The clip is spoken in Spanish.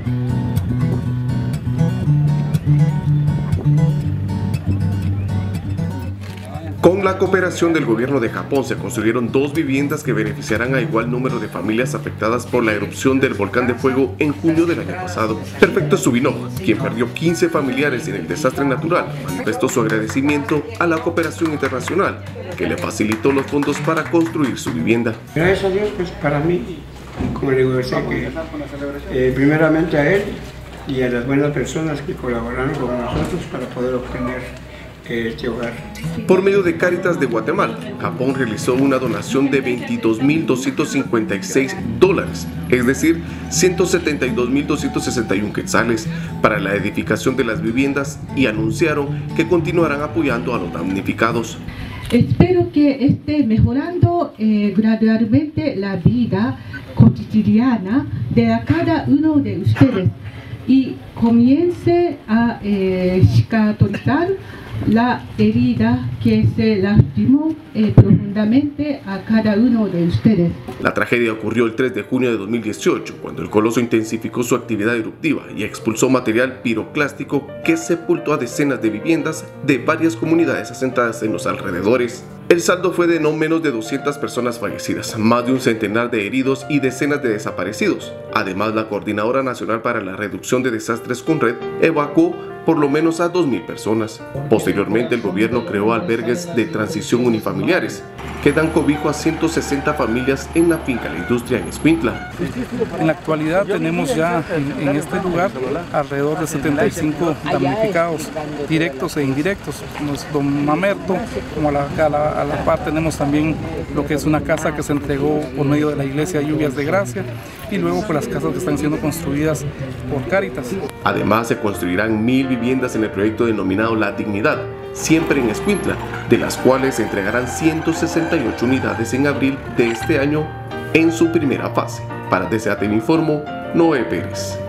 Con la cooperación del gobierno de Japón se construyeron 2 viviendas que beneficiarán a igual número de familias afectadas por la erupción del volcán de fuego en junio del año pasado. Perfecto Subinov, quien perdió 15 familiares en el desastre natural, manifestó su agradecimiento a la cooperación internacional, que le facilitó los fondos para construir su vivienda. Gracias a Dios, pues para mí, como le digo, que primeramente a él y a las buenas personas que colaboraron con nosotros para poder obtener este hogar. Por medio de Cáritas de Guatemala, Japón realizó una donación de $22.256, es decir, 172.261 quetzales, para la edificación de las viviendas y anunciaron que continuarán apoyando a los damnificados. Espero que esté mejorando gradualmente la vida cotidiana de cada uno de ustedes y comience a cicatrizar la herida que se lastimó profundamente a cada uno de ustedes. La tragedia ocurrió el 3 de junio de 2018, cuando el coloso intensificó su actividad eruptiva y expulsó material piroclástico que sepultó a decenas de viviendas de varias comunidades asentadas en los alrededores. El saldo fue de no menos de 200 personas fallecidas, más de un centenar de heridos y decenas de desaparecidos. Además, la Coordinadora Nacional para la Reducción de Desastres CONRED evacuó por lo menos a 2.000 personas. Posteriormente, el gobierno creó albergues de transición unifamiliares que dan cobijo a 160 familias en la finca La Industria en Escuintla. En la actualidad tenemos ya en este lugar alrededor de 75 damnificados directos e indirectos. Don Mamerto, como a la par tenemos también lo que es una casa que se entregó por medio de la iglesia Lluvias de Gracia y luego por las casas que están siendo construidas por Cáritas. Además, se construirán 1.000 viviendas en el proyecto denominado La Dignidad, siempre en Escuintla, de las cuales se entregarán 168 unidades en abril de este año en su primera fase. Para DCATV Informo, Noé Pérez.